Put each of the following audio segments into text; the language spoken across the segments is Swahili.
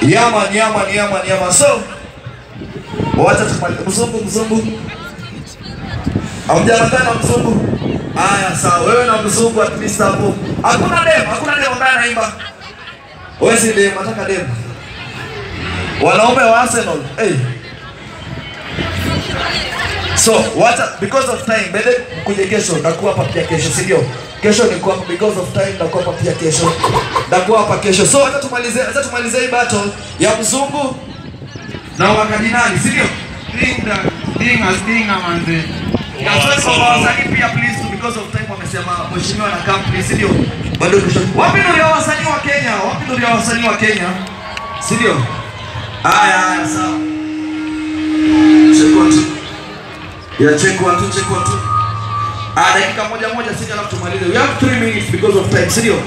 Yaman. So, wacha tumalize mzungu. Hamjamatana mzungu. Haya sawa, wewe na mzungu at least hapo. Hakuna dem ambaye anaimba. Wewe si dem, nataka dem. Wanaume wa Arsenal. Hey. So, because of time, bede kuje kesho, nakuwa hapa pia kesho, si ndio? Kesho ni kwa because of time, nakuwa hapa pia kesho. Nakuwa hapa kesho. So, acha tumalize hii battle ya mzungu na wakadinali, si ndio? Dinga manze. Ya so wasanii pia please to because of time wamesema mheshimiwa na camp please, si ndio? Bado kesho. Wapi ndio ya wasanii wa Kenya? Si ndio? Haya sawa. Check one two. Dakika moja sisi alafu tumalize. We have 3 minutes because of time, sio?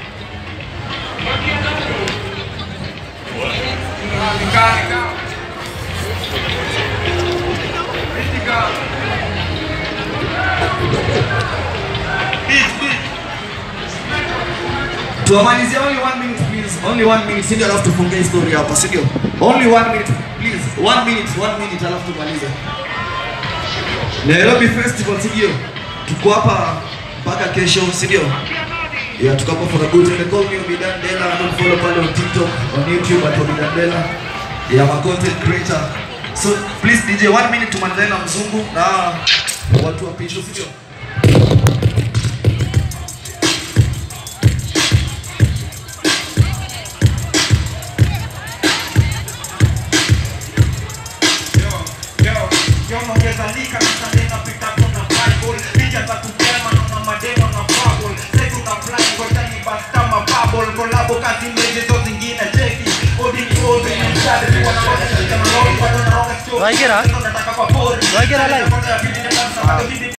Tuamalizie only 1 minute please. Only 1 minute sisi alafu tufunge story hapa, sio? Only 1 minute please. 1 minute alafu tumalize. NAIROBI Festival sio? Tuko hapa mpaka kesho, sio? Yeah, tuko hapa for a good time. Call me Obidandela, don't follow me on TikTok, on YouTube at Obidandela. Yeah, I'm a content creator. So please DJ 1 minute tumalize na mzungu na watu wa pisho, sio? Do I get a live?